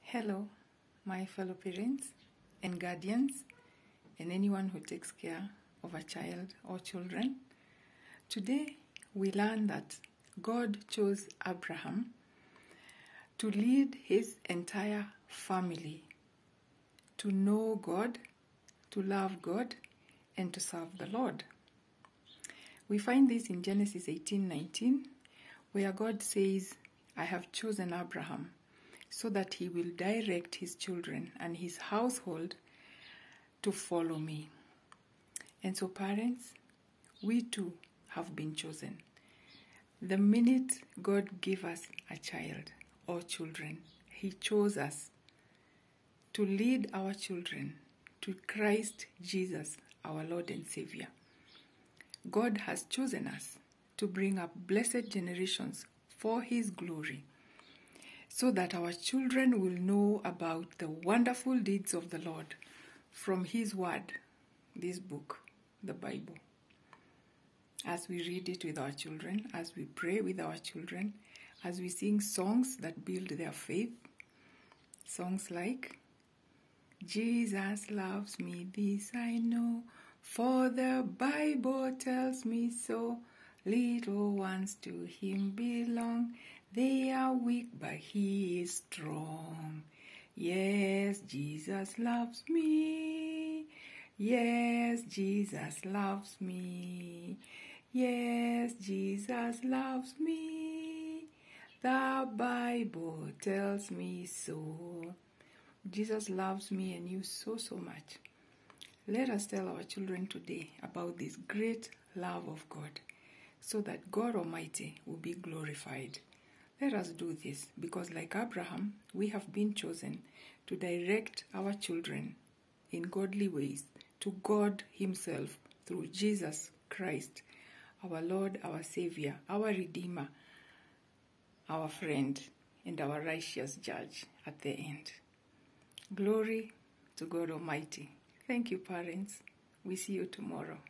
Hello, my fellow parents and guardians, and anyone who takes care of a child or children. Today, we learn that God chose Abraham to lead his entire family to know God, to love God, and to serve the Lord. We find this in Genesis 18:19, where God says, "I have chosen Abraham so that he will direct his children and his household to follow me." And so, parents, we too have been chosen. The minute God gave us a child or children, he chose us to lead our children to Christ Jesus, our Lord and Savior. God has chosen us to bring up blessed generations for his glory, so that our children will know about the wonderful deeds of the Lord from his word, this book, the Bible. As we read it with our children, as we pray with our children, as we sing songs that build their faith, songs like, "Jesus loves me, this I know, for the Bible tells me so. Little ones to him belong, they are weak, but he is strong. Yes, Jesus loves me. Yes, Jesus loves me. Yes, Jesus loves me. The Bible tells me so." Jesus loves me and you so much. Let us tell our children today about this great love of God, so that God Almighty will be glorified. Let us do this because, like Abraham, we have been chosen to direct our children in godly ways to God himself through Jesus Christ, our Lord, our Savior, our Redeemer, our friend, and our righteous judge at the end. Glory to God Almighty. Thank you, parents. We see you tomorrow.